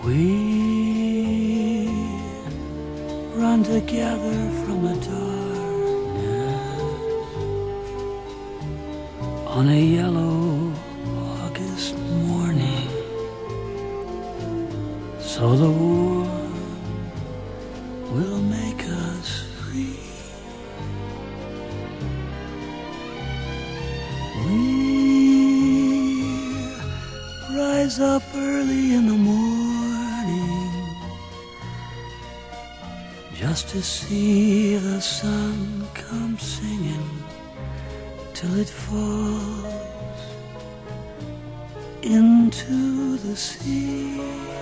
We run together from the darkness on a yellow August morning, so the war will make us free. We rise up early in the morning just to see the sun come singing till it falls into the sea.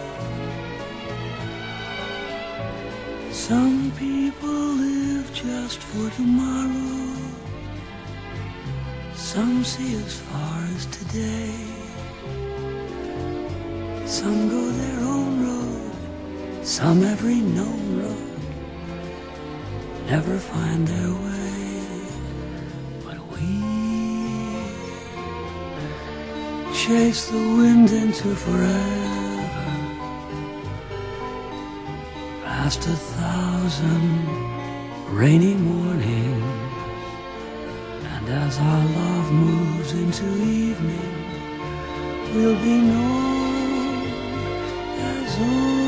Some people live just for tomorrow, some see as far as today. Some go their own road, some every known road, never find their way. But we chase the wind into forever, past 1,000 rainy mornings. And as our love moves into evening, we'll be known as old.